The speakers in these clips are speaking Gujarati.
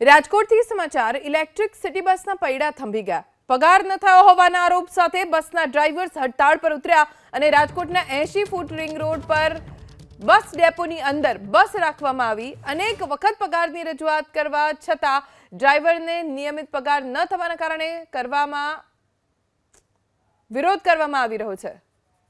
રાજકોટથી સમાચાર ઇલેક્ટ્રિક સિટી બસના પૈડા થંભી ગયા। પગાર ન થયો હોવાના આરોપ સાથે બસના ડ્રાઈવર્સ હડતાળ પર ઉતર્યા અને રાજકોટના 80 ફૂટ રિંગ રોડ પર બસ ડેપોની અંદર બસ રાખવામાં આવી। અનેક વખત પગારની રજૂઆત કરવા છતાં ડ્રાઈવરને નિયમિત પગાર ન થવાના કારણે વિરોધ કરવામાં આવી રહ્યો છે।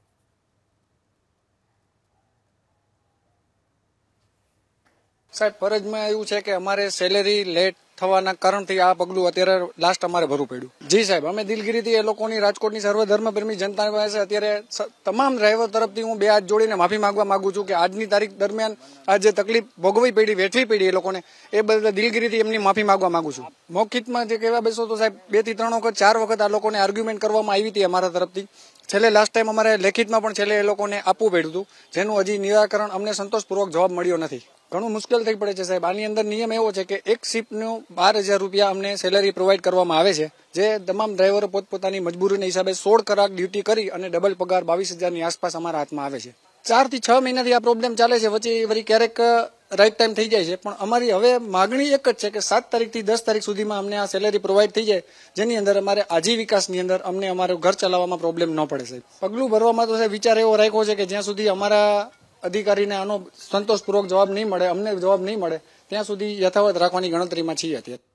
સાહેબ, ફરજમાં એવું છે કે અમારે સેલેરી લેટ થવાના કારણથી આ પગલું અત્યારે લાસ્ટ અમારે ભરવું પડ્યું। જી સાહેબ, અમે દિલગીરીથી એ લોકોની રાજકોટની સર્વધર્મપ્રેમી જનતા પાસે અત્યારે તમામ ડ્રાઈવર તરફથી હું બે હાથ જોડીને માફી માંગવા માંગુ છું કે આજની તારીખ દરમિયાન આ જે તકલીફ ભોગવવી પડી, વેઠવી પડી એ લોકોને, એ બદલ દિલગીરીથી એમની માફી માંગવા માંગુ છું। મૌખિકમાં જે કહેવા બેસો તો સાહેબ 2 થી 3 વખત 4 વખત આ લોકોને આર્ગ્યુમેન્ટ કરવામાં આવી હતી અમારા તરફથી। છેલ્લે લાસ્ટ ટાઈમ અમારે લેખિતમાં પણ છેલ્લે એ લોકોને આપવું પડ્યું હતું, જેનું હજી નિરાકરણ અમને સંતોષપૂર્વક જવાબ મળ્યો નથી। ઘણું મુશ્કેલ થઈ પડે છે સાહેબ। આની અંદર નિયમ એવો છે કે એક શિફ્ટનું 12,000 રૂપિયા અમને સેલેરી પ્રોવાઈડ કરવામાં આવે છે, જે તમામ ડ્રાઈવરો પોતપોતાની મજબૂરીના હિસાબે 16 કલાક ડ્યુટી કરી અને ડબલ પગાર 22,000ની આસપાસ અમારા હાથમાં આવે છે। 4 થી 6 મહિનાથી આ પ્રોબ્લેમ ચાલે છે, વચ્ચે વળી ક્યારેક રાઈટ ટાઈમ થઈ જાય છે, પણ અમારી હવે માગણી એક જ છે કે 7 તારીખથી 10 તારીખ સુધીમાં અમને આ સેલેરી પ્રોવાઈડ થઈ જાય, જેની અંદર અમારે આજીવિકાસની અંદર અમને અમારું ઘર ચલાવવામાં પ્રોબ્લેમ ન પડે સાહેબ। પગલું ભરવામાં તો સાહેબ વિચાર એવો રાખ્યો છે કે જ્યાં સુધી અમારા અધિકારીને આનો સંતોષપૂર્વક જવાબ નહીં મળે, અમને જવાબ નહીં મળે, ત્યાં સુધી યથાવત રાખવાની ગણતરીમાં છીએ અત્યારે।